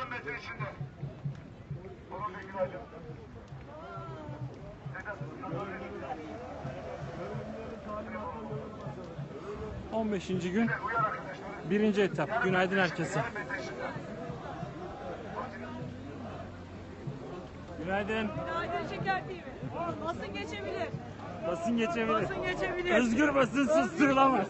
yarım metre içinde. Onun bir günaydın. 15. gün 1. etap. Günaydın herkese. Günaydın. Günaydın Şeker TV. Basın geçebilir. Basın geçebilir. Basın geçebilir. Özgür basın susturulamaz.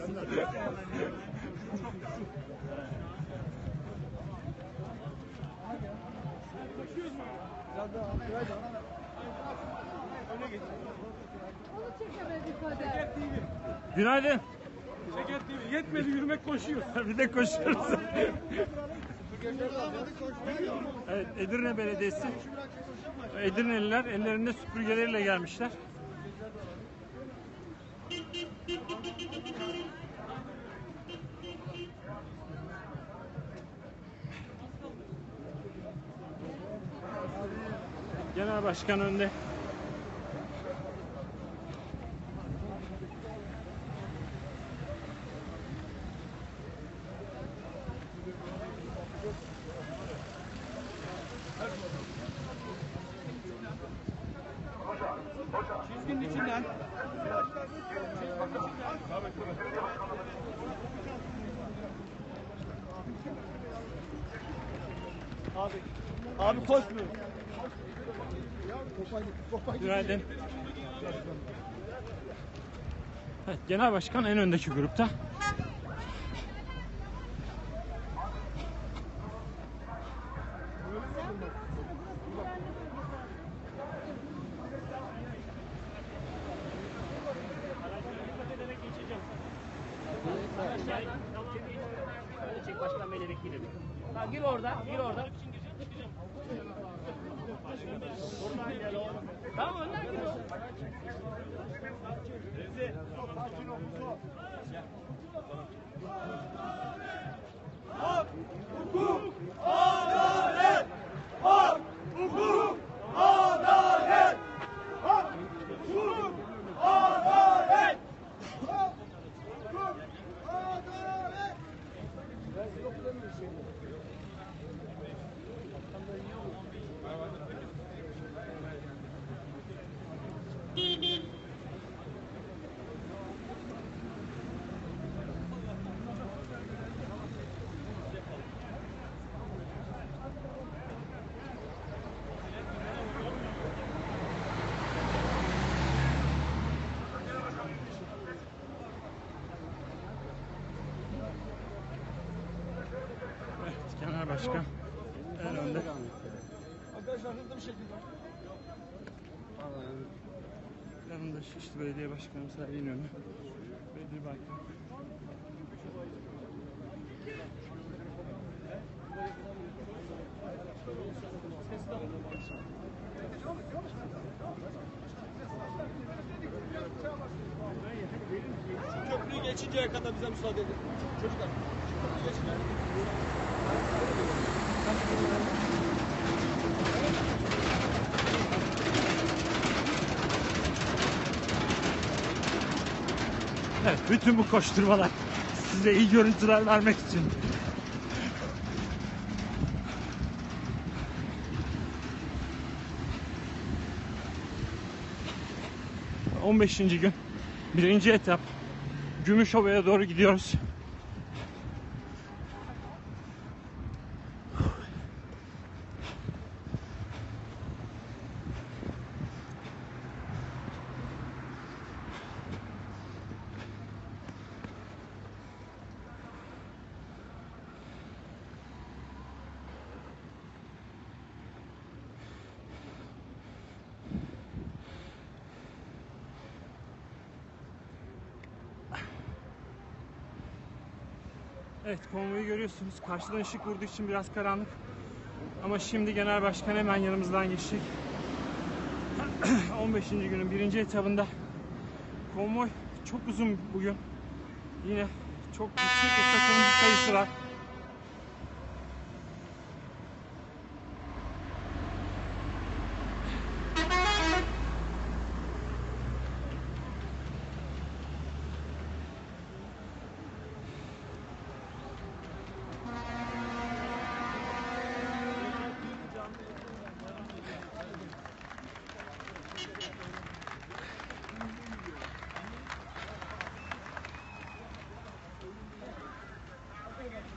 Günaydın. Şeker TV yetmedi, yürümek koşuyor. Bir de koşuyoruz. Evet, Edirne Belediyesi. Edirneliler ellerinde süpürgeleriyle gelmişler. Genel Başkan önde. Çizginin içinden. Abi koşmuyor. Günaydın. Evet, Genel Başkan en öndeki grupta. Çek başkan beyle bekleyelim. Tamam, gir oradan, gir oradan. Oradan gel oğlum. Tamam, önden gir oğlum. Hak, hukuk, adalet! Hak, hukuk, adalet! Hak, hukuk, adalet! Hak, hukuk, adalet! Evet, Genel Başkan en önde. Arkadaşlar hızlı bir şekilde. Yanında Şişli Belediye Başkanı Sayın İnönü. Bedri Baykal. Köprüyü geçinceye kadar bize müsaade edin. Çocuklar. Köprüyü geçinceye Evet, bütün bu koşturmalar size iyi görüntüler vermek için. ...15. gün... ...1. etap... ...Gümüşova'ya doğru gidiyoruz. Evet, konvoyu görüyorsunuz. Karşıdan ışık vurduğu için biraz karanlık. Ama şimdi Genel Başkan hemen yanımızdan geçecek. 15. günün 1. etabında konvoy çok uzun bugün. Yine çok yüksek bir katılımcı sayısı var.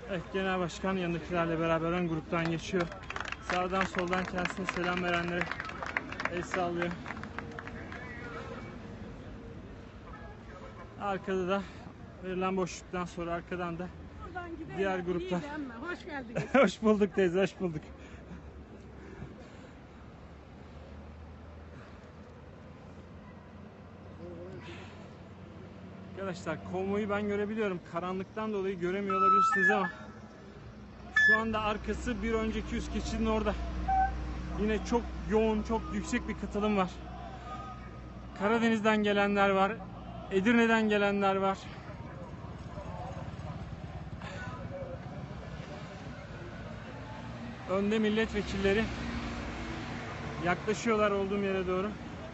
Evet, Genel Başkan yanındakilerle beraber ön gruptan geçiyor. Sağdan soldan kendisine selam verenlere el sallıyor. Arkada da verilen boşluktan sonra arkadan da Buradan gidelim. diğer grupta. İyi ama hoş geldiniz. Hoş bulduk teyze, hoş bulduk. Arkadaşlar konvoyu ben görebiliyorum. Karanlıktan dolayı göremiyor olabilirsiniz ama şu anda arkası bir önceki üst geçidin orada. Yine çok yoğun, çok yüksek bir katılım var. Karadeniz'den gelenler var. Edirne'den gelenler var. Önde milletvekilleri yaklaşıyorlar olduğum yere doğru.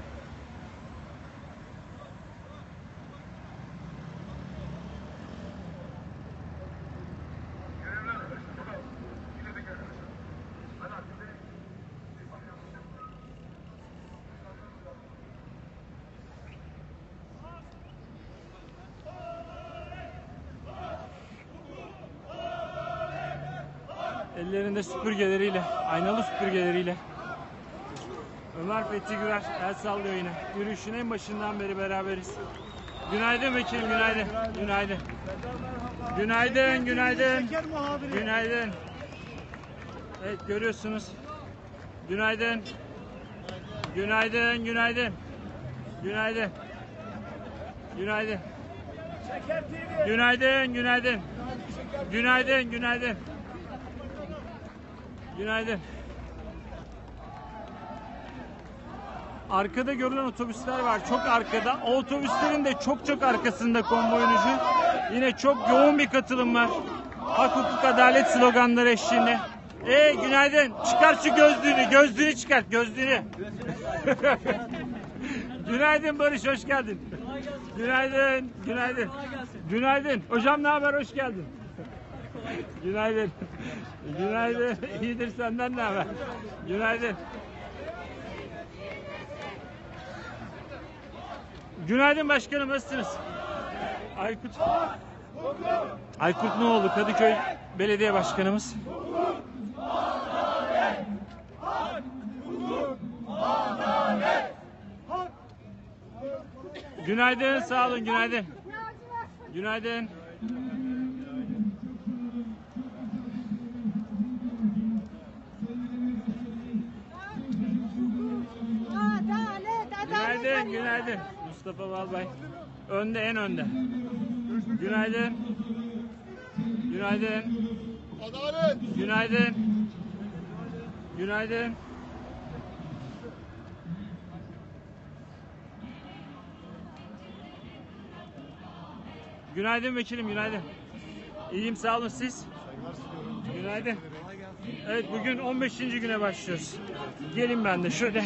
Ellerinde süpürgeleriyle, aynalı süpürgeleriyle. Ömer Fethi Gürer el sallıyor yine. Yürüyüşün en başından beri beraberiz. Günaydın vekilim, günaydın. Günaydın. Günaydın, günaydın. Günaydın. Evet, görüyorsunuz. Günaydın. Günaydın, günaydın. Günaydın. Günaydın. Günaydın, günaydın. Günaydın, günaydın. Günaydın. Arkada görülen otobüsler var. Çok arkada. O otobüslerin de çok arkasında konvoyun ucu. Yine çok yoğun bir katılım var. Hak, hukuk, adalet sloganları eşliğinde. Günaydın. Çıkar şu gözlüğünü. Gözlüğünü çıkart. Gözlüğünü. Günaydın Barış. Hoş geldin. Günaydın. Günaydın. Günaydın. Hocam ne haber? Hoş geldin. Günaydın. Günaydın. İyidir, senden ne haber? Günaydın. Günaydın başkanım, nasılsınız? Aykut Noğlu, Kadıköy Belediye Başkanımız. Günaydın, sağ olun, günaydın. Günaydın. Günaydın, günaydın. Mustafa Balbay. Önde, en önde. Günaydın. Günaydın. Adalet. Günaydın. Günaydın. Günaydın vekilim, günaydın. İyiyim, sağ olun, siz? Günaydın. Evet, bugün 15. güne başlıyoruz. Gelin ben de şöyle.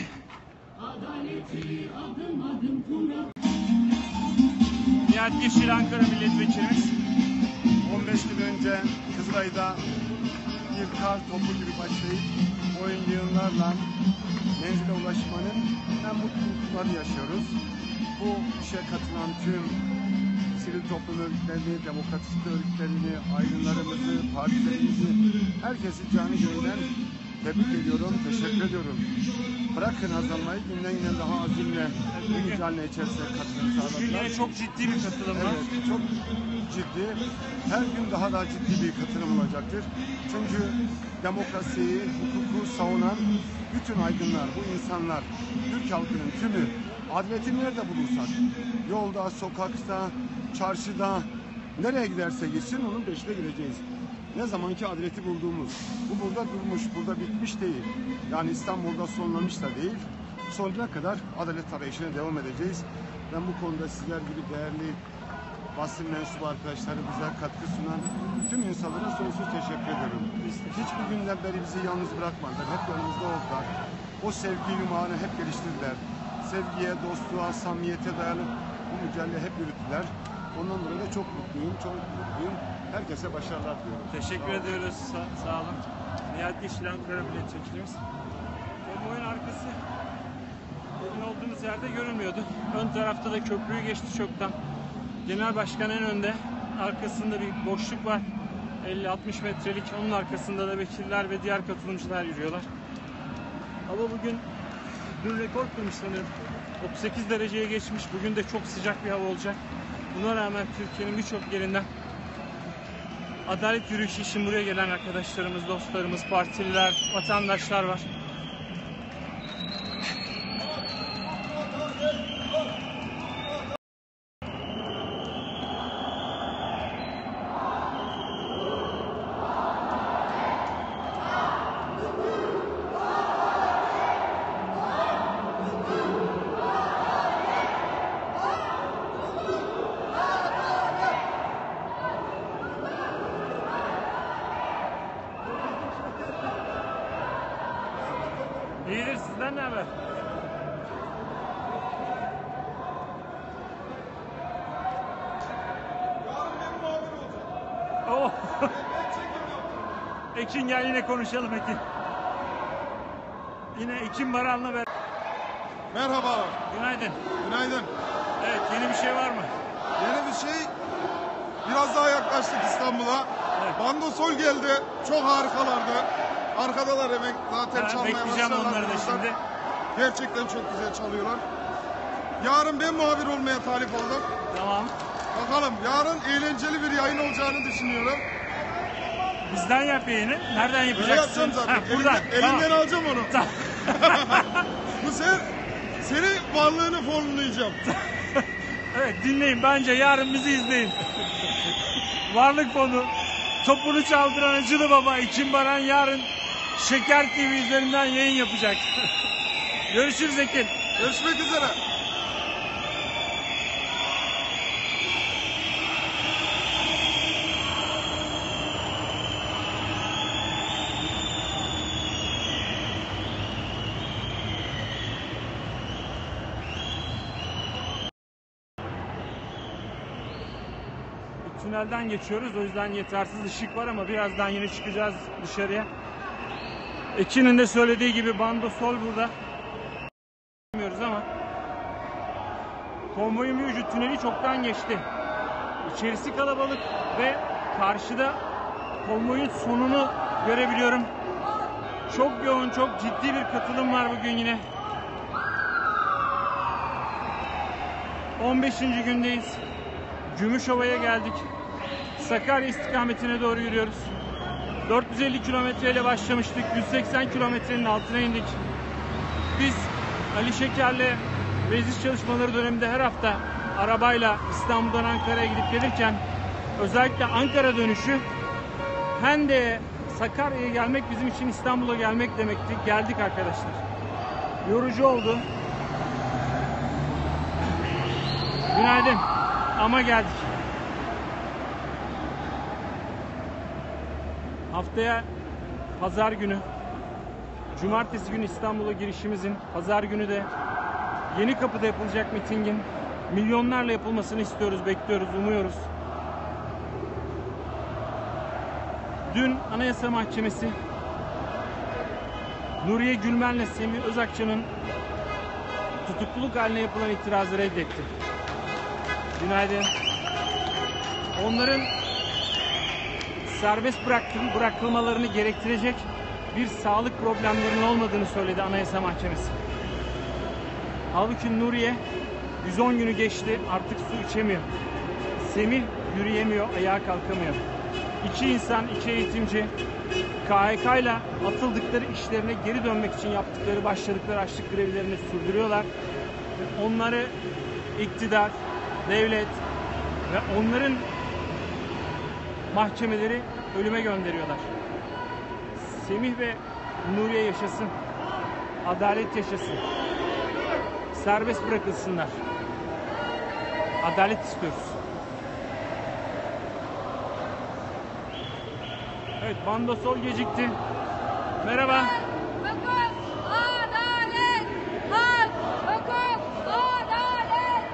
Nihat Yeşil, Ankara Milletvekilimiz. 15 gün önce Kızılay'da bir kar topu gibi başlayıp oyun yığınlarla menzile ulaşmanın en mutluluklarını yaşıyoruz. Bu işe katılan tüm sivil toplum örgütlerini, demokratik örgütlerini, aydınlarımızı, partilerimizi, herkesi canı gönülden tebrik ediyorum, teşekkür ediyorum. Bırakın azalmayı, günden güne daha azimle bu mücadele içerisinde katılım sağladılar. Bugün çok ciddi bir katılım var. Evet, çok ciddi. Her gün daha da ciddi bir katılım olacaktır. Çünkü demokrasiyi, hukuku savunan bütün aydınlar, bu insanlar, Türk halkının tümü, adaleti nerede bulursak, yolda, sokakta, çarşıda, nereye giderse gitsin onun peşine gideceğiz. Ne zamanki adaleti bulduğumuz, bu burada durmuş, burada bitmiş değil. Yani İstanbul'da sonlamış da değil. Sonuna kadar adalet arayışına devam edeceğiz. Ben bu konuda sizler gibi değerli basın mensubu arkadaşları bize katkı sunan tüm insanlara sonsuz teşekkür ediyorum. Hiçbir günden beri bizi yalnız bırakmadılar. Hep yanımızda oldular. O sevgi yumağını hep geliştirdiler. Sevgiye, dostluğa, samimiyete dayalı bu mücadele hep yürüttüler. Ondan dolayı da çok mutluyum, çok mutluyum. Herkese başarılar diliyorum. Teşekkür ediyoruz. Sağ olun. Nihat Yeşil, Ankara Milletvekilimiz. Konvoyun arkası bugün olduğumuz yerde görünmüyordu. Ön tarafta da köprüyü geçti çoktan. Genel Başkan en önde. Arkasında bir boşluk var. 50-60 metrelik, onun arkasında da vekiller ve diğer katılımcılar yürüyorlar. Hava bugün dün rekor kırmış sanırım. 38 dereceye geçmiş. Bugün de çok sıcak bir hava olacak. Buna rağmen Türkiye'nin birçok yerinden adalet yürüyüşü için buraya gelen arkadaşlarımız, dostlarımız, partililer, vatandaşlar var. İyidir, sizden ne haber? Oh. Ekin gel yine konuşalım Ekin. Yine Ekin Baran'la beraber. Merhaba, Günaydın. günaydın. Evet, yeni bir şey var mı? Yeni bir şey, biraz daha yaklaştık İstanbul'a. Evet. Bando Sol geldi, çok harikalardı. Arkadalar hemen zaten çalmaya Bekleyeceğim başlarlar onları da birazdan. şimdi. Gerçekten çok güzel çalıyorlar. Yarın ben muhabir olmaya talip oldum. Tamam. Bakalım, yarın eğlenceli bir yayın olacağını düşünüyorum. Bizden yap yayını. Nereden Öyle yapacaksın? yapacağım zaten. Ha, buradan. Elinden Tamam. alacağım onu. Bu sefer senin varlığını fonlayacağım. Evet, dinleyin. Bence yarın bizi izleyin. Varlık fonu. Topunu çaldıran Acılı Baba Ekin Baran yarın Şeker TV üzerinden yayın yapacak. Görüşürüz Ekin. Görüşmek üzere. Tünelden geçiyoruz, o yüzden yetersiz ışık var ama birazdan yine çıkacağız dışarıya. Ekin'in de söylediği gibi Bando Sol burada. Bilmiyoruz ama konvoyun bir ucu tüneli çoktan geçti. İçerisi kalabalık ve karşıda konvoyun sonunu görebiliyorum. Çok yoğun, çok ciddi bir katılım var bugün yine. 15. gündeyiz. Gümüşova'ya geldik. Sakarya istikametine doğru yürüyoruz. 450 kilometreyle başlamıştık. 180 kilometrenin altına indik. Biz Ali Şeker'le meclis çalışmaları döneminde her hafta arabayla İstanbul'dan Ankara'ya gidip gelirken özellikle Ankara dönüşü Hendek'e, Sakarya'ya gelmek bizim için İstanbul'a gelmek demekti. Geldik arkadaşlar. Yorucu oldu. Günaydın. Ama geldik. Haftaya pazar günü, cumartesi günü İstanbul'a girişimizin, pazar günü de Yenikapı'da yapılacak mitingin milyonlarla yapılmasını istiyoruz, bekliyoruz, umuyoruz. Dün Anayasa Mahkemesi Nuriye Gülmen'le Semih Özakçı'nın tutukluluk haline yapılan itirazı reddetti. Günaydın. Onların serbest bırakılmalarını gerektirecek bir sağlık problemlerinin olmadığını söyledi Anayasa Mahkemesi. Halbuki Nuriye 110 günü geçti, artık su içemiyor. Semih yürüyemiyor, ayağa kalkamıyor. İki insan, iki eğitimci KHK ile atıldıkları işlerine geri dönmek için başladıkları açlık grevlerini sürdürüyorlar. Onları iktidar, devlet ve onların mahkemeleri ölüme gönderiyorlar. Semih ve Nuriye yaşasın. Adalet yaşasın. Serbest bırakılsınlar. Adalet istiyoruz. Evet, Bando Sol gecikti. Merhaba. Hukuk, adalet, hak, hukuk, adalet.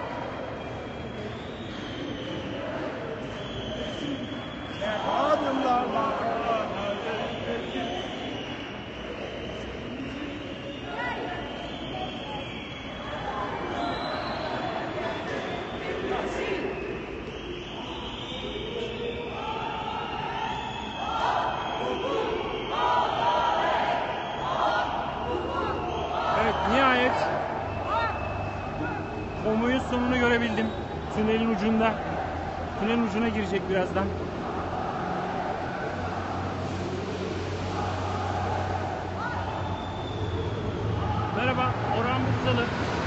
görebildim tünelin ucunda. Tünelin ucuna girecek birazdan. Merhaba, Orhan Bursalı.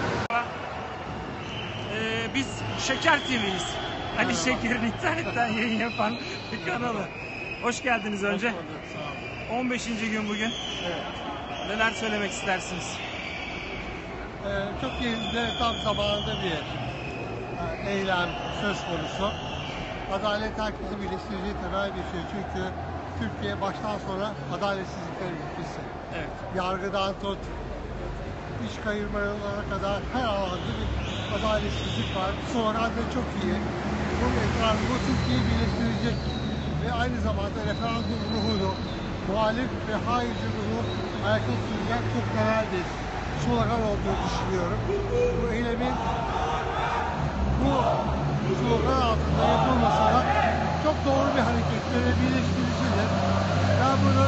Biz Şeker TV'yiz. Ali Şeker'in internetten yayın yapan bir kanalı. Hoş geldiniz önce. Hoş bulduk, sağ olun. 15. gün bugün. Evet. Neler söylemek istersiniz? Çok yerinde, tam zamanında bir eylem söz konusu. Adalet herkesi birleştireceği temel bir şey. Çünkü Türkiye baştan sona adaletsizliklerin ülkesi. Evet. Yargıdan tut, iş kayırmalarına kadar her alanda bir adaletsizlik var. Sonra da çok iyi. Bu Türkiye'yi birleştirecek ve aynı zamanda referandum ruhunu, muhalif ve hayırcı ruhu ayakta tutacak çok temel bir slogan olduğunu düşünüyorum. Bu eylemin bu slogan altında yapılması da çok doğru bir harekettir ve birleştiricidir. Ben bunun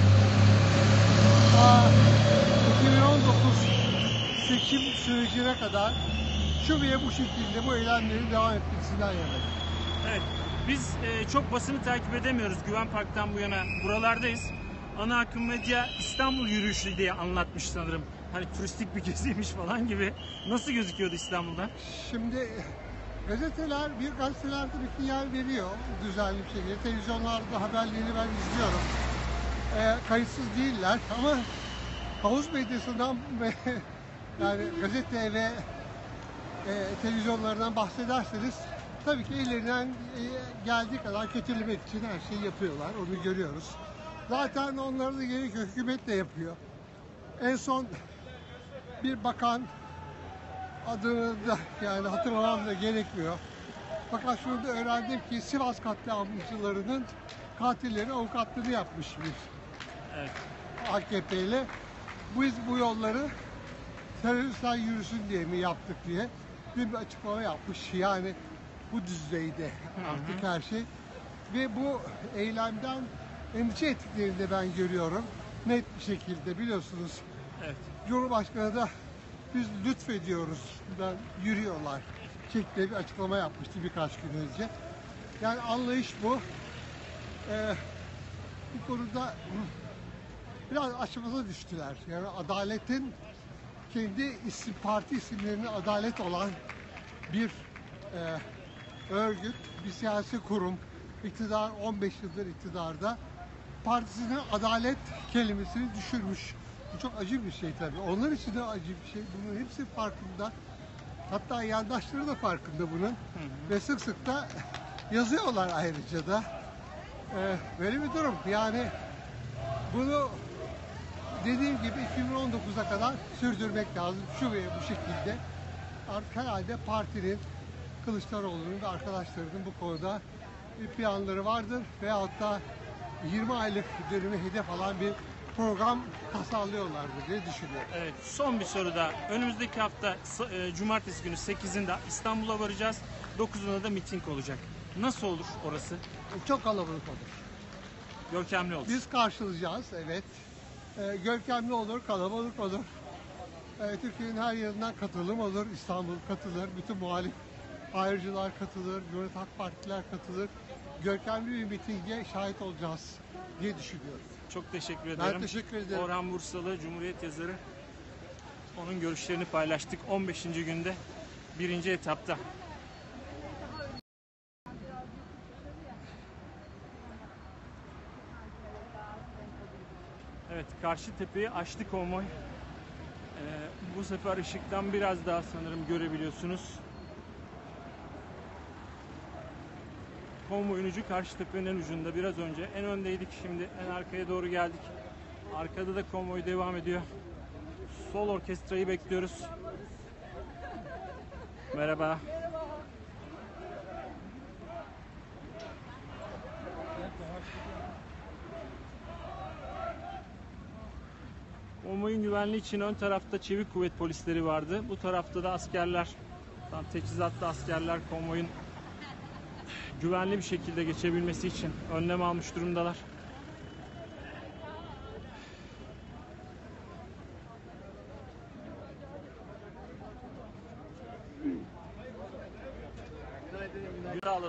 2019 seçim sürecine kadar şu veya bu şekilde bu eylemlerin devam etmesinden yanayım. Evet. Biz çok basını takip edemiyoruz. Güven Park'tan bu yana buralardayız. Ana akım medya İstanbul yürüyüşü diye anlatmış sanırım. Hani turistik bir geziymiş falan gibi. Nasıl gözüküyordu İstanbul'da? Şimdi gazetelerde bir sinyal veriyor düzenli bir şekilde. Televizyonlarda haberlerini ben izliyorum. Kayıtsız değiller ama havuz medyasından ve yani gazete ve televizyonlardan bahsederseniz tabii ki ellerinden geldiği kadar kötülemek için her şeyi yapıyorlar. Onu görüyoruz. Zaten onları da gerekiyor. Hükümet de yapıyor. En son bir bakan adını da yani hatırlamam da gerekmiyor. Fakat şunu da öğrendim ki Sivas katliamcılarının katilleri avukatlığını yapmış bir Evet. AKP'li. Biz bu yolları teröristler yürüsün diye mi yaptık diye bir açıklama yapmış. Yani bu düzeyde artık her şey. Ve bu eylemden endişe ettiklerini de ben görüyorum. Net bir şekilde biliyorsunuz. Evet. Cumhurbaşkanı da biz lütfediyoruz da yürüyorlar şeklinde bir açıklama yapmıştı birkaç gün önce. Yani anlayış bu. Bu konuda biraz aşamaza düştüler. Yani adaletin kendi parti isimlerine adalet olan bir örgüt, bir siyasi kurum, iktidar 15 yıldır iktidarda partisine adalet kelimesini düşürmüş. Bu çok acı bir şey tabii. Onlar için de acı bir şey. Bunun hepsi farkında. Hatta yandaşları da farkında bunun. Ve sık sık da yazıyorlar ayrıca da. Böyle bir durum. Yani bunu dediğim gibi 2019'a kadar sürdürmek lazım. Şu ve bu şekilde. Artık herhalde partinin, Kılıçdaroğlu'nun ve arkadaşlarının bu konuda bir planları vardır. Veyahut da 20 aylık dönemi hedef alan bir program tasarlıyorlardır diye düşünüyorum. Evet. Son bir soru da. Önümüzdeki hafta Cumartesi günü 8'inde İstanbul'a varacağız. 9'unda da miting olacak. Nasıl olur orası? Çok kalabalık olur. Görkemli olur. Biz karşılayacağız, evet. Görkemli olur, kalabalık olur. Türkiye'nin her yerinden katılım olur. İstanbul katılır, bütün muhalif ayrıcılar katılır, Cumhuriyet Halk Partiler katılır. Görkemli bir mitinge şahit olacağız diye düşünüyorum. Çok teşekkür ederim. Ben teşekkür ederim. Orhan Bursalı, Cumhuriyet yazarı. Onun görüşlerini paylaştık 15. günde, 1. etapta. Evet, Karşıtepe'yi açtı konvoy. Bu sefer ışıktan biraz daha sanırım görebiliyorsunuz. Konvoyun ucu Karşıtepe'nin en ucunda. Biraz önce en öndeydik, şimdi en arkaya doğru geldik. Arkada da konvoy devam ediyor. Sol orkestrayı bekliyoruz. Merhaba. Konvoyun güvenliği için ön tarafta çevik kuvvet polisleri vardı. Bu tarafta da askerler, tam teçhizatlı askerler konvoyun güvenli bir şekilde geçebilmesi için önlem almış durumdalar.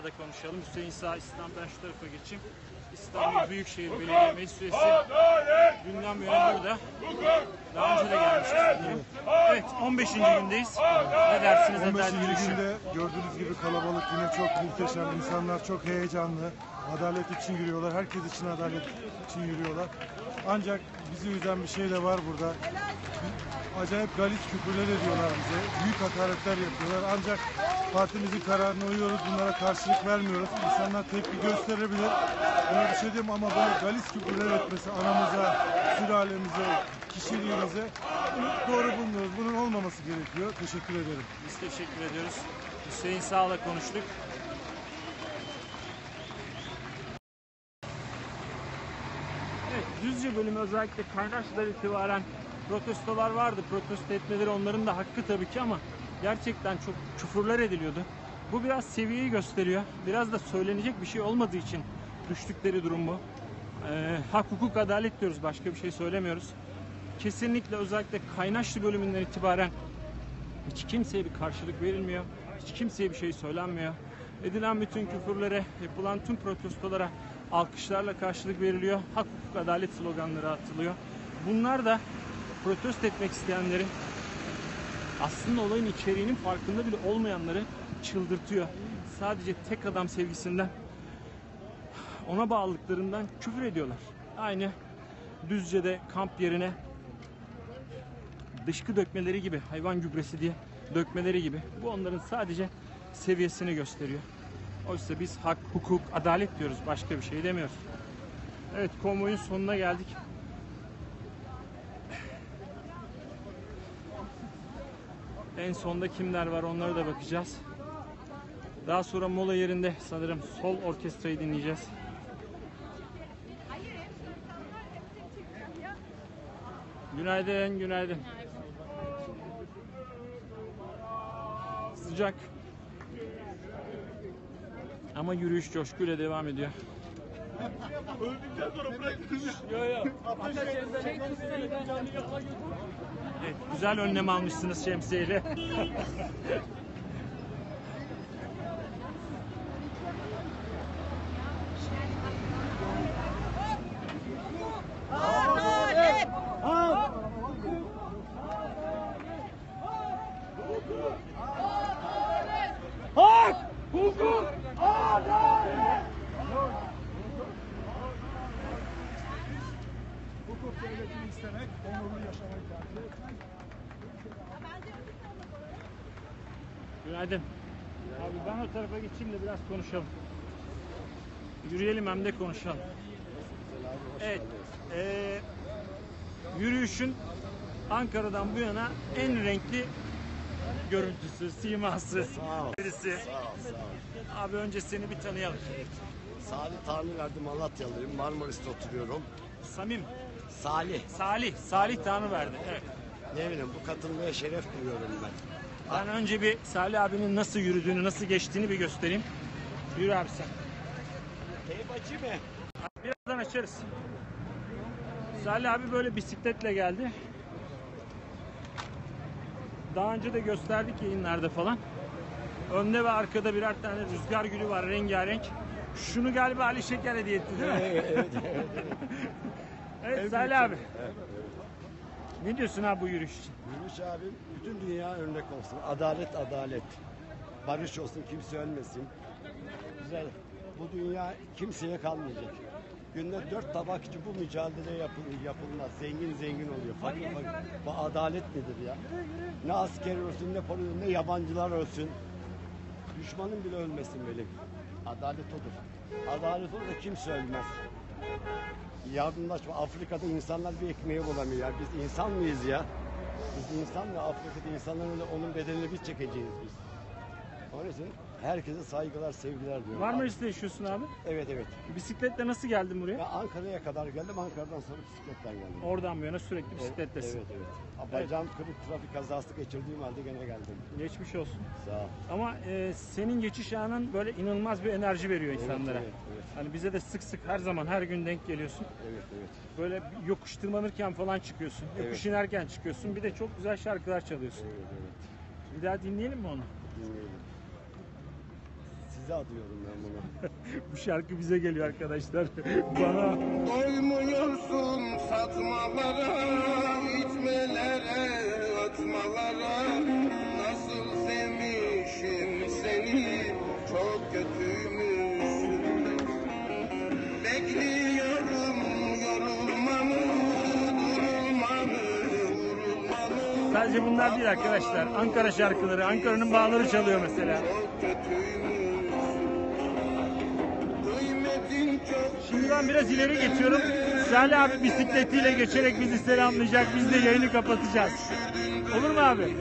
Sağ'da konuşalım. Hüseyin Sağ, İstanbul'dan şu tarafa geçeyim. İstanbul Büyükşehir Belediye Meclis Üyesi. Günden beri burada. Daha önce de gelmiştik sanırım. Evet, 15. gündeyiz. Ne dersiniz 15. adalet yürüyüşü? günde gördüğünüz gibi kalabalık, yine çok muhteşem. İnsanlar çok heyecanlı. Adalet için yürüyorlar. Herkes için adalet için yürüyorlar. Ancak bizi üzen bir şey de var burada. Acayip galis küfürler ediyorlar bize. Büyük hakaretler yapıyorlar. Ancak partimizin kararına uyuyoruz. Bunlara karşılık vermiyoruz. İnsanlar tepki gösterebilir. Ona bir şey diyeyim ama böyle galis küfürler etmesi anamıza, sülalemize, kişiliğimize bunu doğru bulmuyoruz. Bunun olmaması gerekiyor. Teşekkür ederim. Biz teşekkür ediyoruz. Hüseyin Sağ'la konuştuk. Evet, Düzce bölümü özellikle Kaynaş'tan itibaren protestolar vardı. Protesto etmeleri onların da hakkı tabii ki ama gerçekten çok küfürler ediliyordu. Bu biraz seviyeyi gösteriyor. Biraz da söylenecek bir şey olmadığı için düştükleri durum bu. Hak, hukuk, adalet diyoruz. Başka bir şey söylemiyoruz. Kesinlikle özellikle Kaynaşlı bölümünden itibaren hiç kimseye bir karşılık verilmiyor. Hiç kimseye bir şey söylenmiyor. Edilen bütün küfürlere, yapılan tüm protestolara alkışlarla karşılık veriliyor. Hak, hukuk, adalet sloganları atılıyor. Bunlar da protesto etmek isteyenleri, aslında olayın içeriğinin farkında bile olmayanları çıldırtıyor. Sadece tek adam sevgisinden, ona bağlılıklarından küfür ediyorlar. Aynı Düzce'de kamp yerine dışkı dökmeleri gibi, hayvan gübresi diye dökmeleri gibi. Bu onların sadece seviyesini gösteriyor. Oysa biz hak, hukuk, adalet diyoruz. Başka bir şey demiyoruz. Evet, konvoyun sonuna geldik. En sonda kimler var onlara da bakacağız. Daha sonra mola yerinde sanırım sol orkestrayı dinleyeceğiz. Günaydın, günaydın. Sıcak. Ama yürüyüş coşkuyla devam ediyor. Öldükten sonra bırakırız. Evet, güzel önlem almışsınız şemsiyeyle. Adalet! Hak! Hukuk! Adalet! Hukuk devletini istemek, onurlu yaşamak lazım. Günaydın. Abi ben o tarafa geçeyim de biraz konuşalım. Yürüyelim hem de konuşalım. Evet. Yürüyüşün Ankara'dan bu yana en renkli görüntüsü, siması, birisi. Abi önce seni bir tanıyalım. Salih Tanrıverdi, Malatyalıyım. Marmaris'te oturuyorum. Samim. Salih. Salih Tanrıverdi. Evet. Ne bileyim, bu katılmaya şeref duyuyorum ben. Ben önce bir Salih abinin nasıl yürüdüğünü, nasıl geçtiğini bir göstereyim. Yürü abi sen. Heybacı mı? Birazdan açarız. Salih abi böyle bisikletle geldi. Daha önce de gösterdik yayınlarda falan. Önde ve arkada birer tane rüzgar gülü var rengarenk. Şunu galiba Ali Şeker hediye etti değil mi? Evet. Evet Salih abi. Ne diyorsun abi bu yürüyüş için? Yürüyüş abim, bütün dünya örnek olsun. Adalet, adalet. Barış olsun, kimse ölmesin. Güzel. Bu dünya kimseye kalmayacak. Günde 4 tabak için bu mücadele yapılmaz. Zengin oluyor. Fakir. Bu adalet nedir ya? Ne asker ölsün, ne polis, ne yabancılar ölsün. Düşmanın bile ölmesin benim. Adalet odur. Adalet olur da kimse ölmez. Yardımlaşma. Afrika'da insanlar bir ekmeği bulamıyor. Ya. Biz insan mıyız ya? Biz insan mı? Afrika'da insanların öyle, onun bedelini biz çekeceğiz biz. Onun için herkese saygılar, sevgiler diyorum. Marmaris'te yaşıyorsun abi. Evet. Bisikletle nasıl geldin buraya? Ben Ankara'ya kadar geldim. Ankara'dan sonra bisikletten geldim. Oradan bu yana sürekli bisiklettesin. Evet. Bacağım kırık, trafik kazası geçirdiğim halde gene geldim. Geçmiş olsun. Sağ ol. Ama senin geçiş anın böyle inanılmaz bir enerji veriyor insanlara. Evet. Hani bize de sık her zaman her gün denk geliyorsun. Evet. Böyle yokuş tırmanırken falan çıkıyorsun. Yokuş inerken çıkıyorsun. Bir de çok güzel şarkılar çalıyorsun. Evet. Bir daha dinleyelim mi onu? Dinleyelim. size adıyorum ben bunu. Bu şarkı bize geliyor arkadaşlar. Bana Doymuyorsun satmalara, içmelere, atmalara. Nasıl sevmişim seni, çok kötüymüşsün. Bekliyorum yorulmanı, durulmanı, vurulmanı. sadece bunlar değil arkadaşlar. Ankara şarkıları, Ankara'nın bağları çalıyor mesela. Çok kötüymüşsün. Kıymetin çok. Şimdi ben biraz ileri geçiyorum. Salih abi bisikletiyle geçerek bizi selamlayacak. Biz de yayını kapatacağız. Olur mu abi?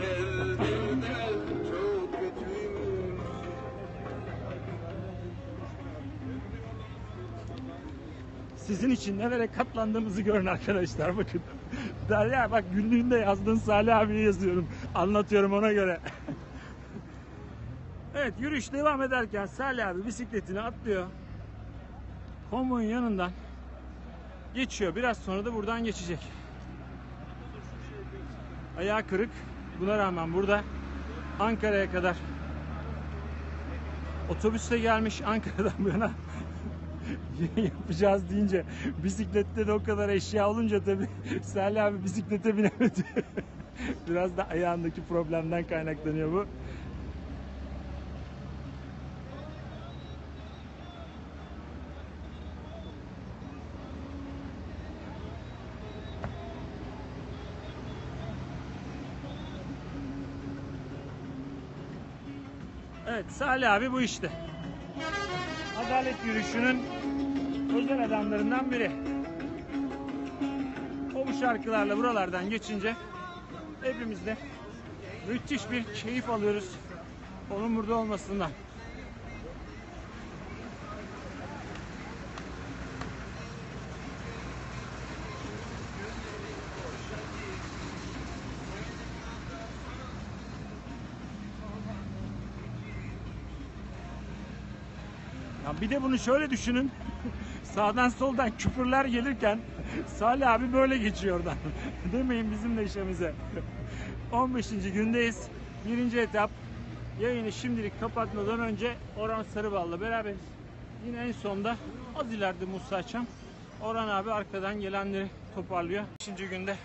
Sizin için nelere katlandığımızı görün arkadaşlar, bakın. Derya bak, günlüğünde yazdığın Salih abiye yazıyorum. Anlatıyorum ona göre. Evet, yürüyüş devam ederken Salih abi bisikletini atlıyor. Konvoyun yanından geçiyor. Biraz sonra da buradan geçecek. Ayağı kırık. Buna rağmen burada Ankara'ya kadar otobüste gelmiş. Ankara'dan bu yana yapacağız deyince, bisiklette de o kadar eşya olunca tabii Salih abi bisiklete binemedi. Biraz da ayağındaki problemden kaynaklanıyor bu. Evet, Salih abi bu işte. Adalet yürüyüşünün özel adamlarından biri. O bu şarkılarla buralardan geçince hepimiz de müthiş bir keyif alıyoruz onun burada olmasından. Ya bir de bunu şöyle düşünün. Sağdan soldan küfürler gelirken Salih abi böyle geçiyor oradan. Demeyin bizim de işimize. 15. gündeyiz. 1. etap. Yayını şimdilik kapatmadan önce Orhan Sarıbal'la beraberiz. Yine en sonda az ileride Musa Çam. Orhan abi arkadan gelenleri toparlıyor. 5. günde.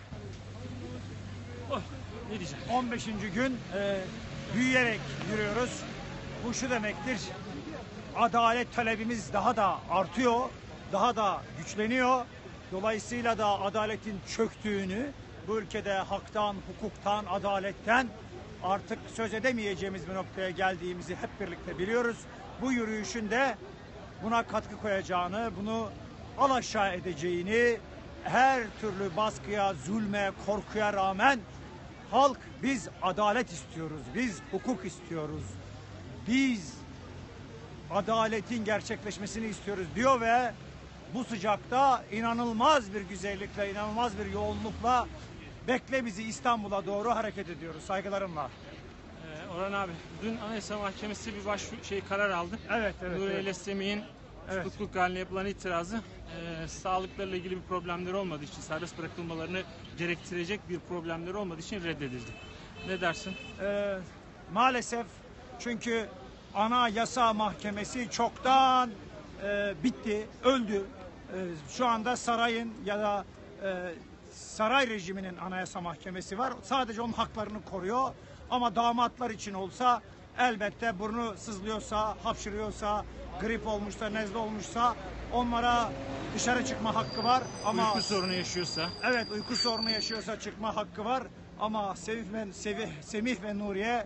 Oh, ne diyeceğim? 15. gün büyüyerek yürüyoruz. Bu şu demektir. Adalet talebimiz daha da artıyor, daha da güçleniyor. Dolayısıyla da adaletin çöktüğünü, bu ülkede haktan, hukuktan, adaletten artık söz edemeyeceğimiz bir noktaya geldiğimizi hep birlikte biliyoruz. Bu yürüyüşün de buna katkı koyacağını, bunu alaşağı edeceğini, her türlü baskıya, zulme, korkuya rağmen halk biz adalet istiyoruz, biz hukuk istiyoruz, biz adaletin gerçekleşmesini istiyoruz diyor ve bu sıcakta inanılmaz bir güzellikle, inanılmaz bir yoğunlukla bekle bizi İstanbul'a doğru hareket ediyoruz. Saygılarımla. Orhan abi, dün Anayasa Mahkemesi bir karar aldı. Evet. Nuriye ile Semih'in tutukluk haline yapılan itirazı sağlıklarıyla ilgili bir problemleri olmadığı için, serbest bırakılmalarını gerektirecek bir problemleri olmadığı için reddedildi. Ne dersin? Maalesef, çünkü Anayasa Mahkemesi çoktan bitti, öldü. Şu anda sarayın ya da saray rejiminin Anayasa Mahkemesi var. Sadece onun haklarını koruyor. Ama damatlar için olsa, elbette burnu sızlıyorsa, hapşırıyorsa, grip olmuşsa, nezle olmuşsa onlara dışarı çıkma hakkı var. Ama uyku sorunu yaşıyorsa. Evet, uyku sorunu yaşıyorsa çıkma hakkı var. Ama Semih ve Nuriye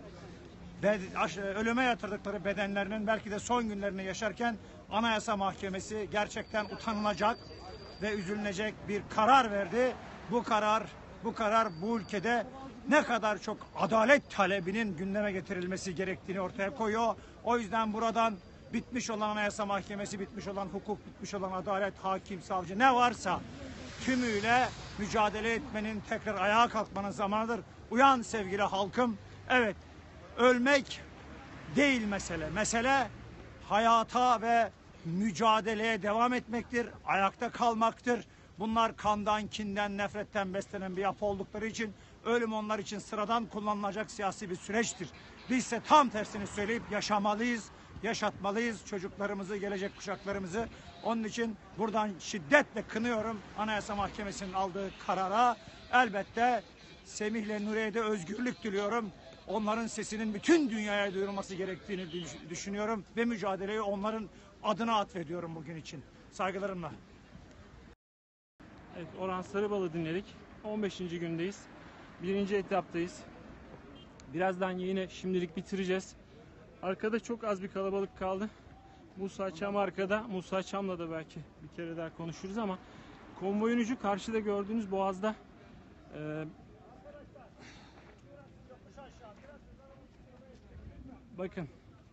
ölüme yatırdıkları bedenlerinin belki de son günlerini yaşarken Anayasa Mahkemesi gerçekten utanılacak ve üzülünecek bir karar verdi. Bu karar bu ülkede ne kadar çok adalet talebinin gündeme getirilmesi gerektiğini ortaya koyuyor. O yüzden buradan bitmiş olan Anayasa Mahkemesi, bitmiş olan hukuk, bitmiş olan adalet, hakim, savcı ne varsa tümüyle mücadele etmenin, tekrar ayağa kalkmanın zamanıdır. Uyan sevgili halkım. Evet, ölmek değil mesele. Mesele hayata ve mücadeleye devam etmektir, ayakta kalmaktır. Bunlar kandan, kinden, nefretten beslenen bir yapı oldukları için ölüm onlar için sıradan kullanılacak siyasi bir süreçtir. Biz ise tam tersini söyleyip yaşamalıyız yaşatmalıyız çocuklarımızı, gelecek kuşaklarımızı. Onun için buradan şiddetle kınıyorum Anayasa Mahkemesi'nin aldığı karara. Elbette Semih'le Nuriye'ye de özgürlük diliyorum. Onların sesinin bütün dünyaya duyurulması gerektiğini düşünüyorum ve mücadeleyi onların adına atfediyorum bugün için. Saygılarımla. Evet, Orhan Sarıbal'ı dinledik. 15. gündeyiz. 1. etaptayız. Birazdan yine şimdilik bitireceğiz. Arkada çok az bir kalabalık kaldı. Musa Çam arkada. Musa Çam'la da belki bir kere daha konuşuruz ama konvoyun ucu karşıda gördüğünüz boğazda. Bakın.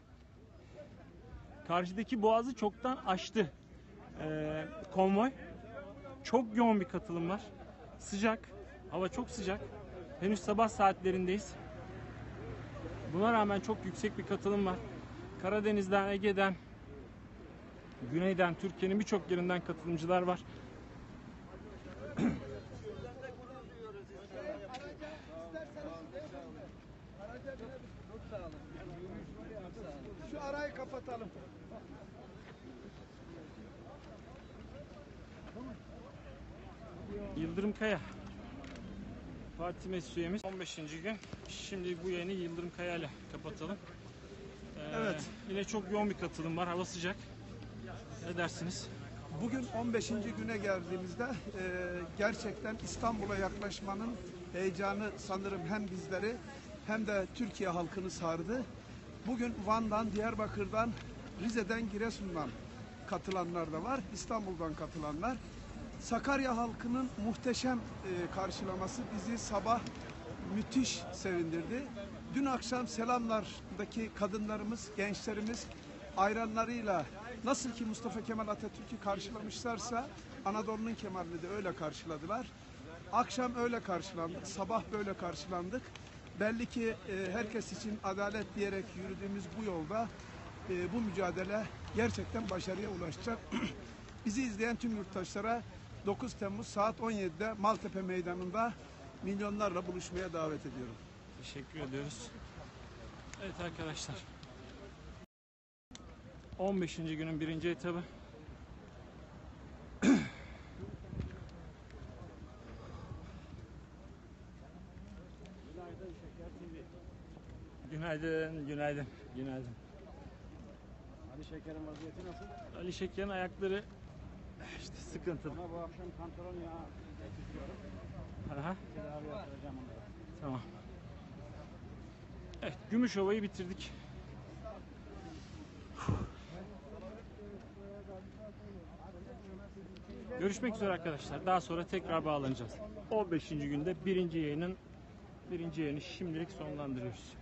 Karşıdaki boğazı çoktan aştı konvoy. Çok yoğun bir katılım var. Sıcak. Hava çok sıcak. Henüz sabah saatlerindeyiz. Buna rağmen çok yüksek bir katılım var. Karadeniz'den, Ege'den, Güney'den, Türkiye'nin birçok yerinden katılımcılar var. Şu arayı kapatalım. Yıldırım Kaya Parti Meclis üyemiz 15. gün. Şimdi bu yayını Yıldırım Kaya ile kapatalım. Evet. Yine çok yoğun bir katılım var. Hava sıcak. Ne dersiniz? Bugün 15. güne geldiğimizde gerçekten İstanbul'a yaklaşmanın heyecanı sanırım hem bizleri hem de Türkiye halkını sardı. Bugün Van'dan, Diyarbakır'dan, Rize'den, Giresun'dan katılanlar da var. İstanbul'dan katılanlar. Sakarya halkının muhteşem karşılaması bizi sabah müthiş sevindirdi. Dün akşam Selamlar'daki kadınlarımız, gençlerimiz ayranlarıyla nasıl ki Mustafa Kemal Atatürk'ü karşılamışlarsa Anadolu'nun Kemal'ini de öyle karşıladılar. Akşam öyle karşılandık, sabah böyle karşılandık. Belli ki herkes için adalet diyerek yürüdüğümüz bu yolda bu mücadele gerçekten başarıya ulaşacak. Bizi izleyen tüm yurttaşlara 9 Temmuz saat 17'de Maltepe Meydanı'nda milyonlarla buluşmaya davet ediyorum. Teşekkür ediyoruz. Evet arkadaşlar. 15. günün 1. etabı. Günaydın, günaydın, günaydın. Ali Şeker'in vaziyeti nasıl? Ali Şeker'in ayakları işte sıkıntılı. Ama bu akşam kantaron yağı getiriyorum. Aha. Tedavi yaptıracağım onları. Tamam. Evet, Gümüşova'yı bitirdik. Görüşmek üzere arkadaşlar. Daha sonra tekrar bağlanacağız. 15. günde birinci yayını şimdilik sonlandırıyoruz.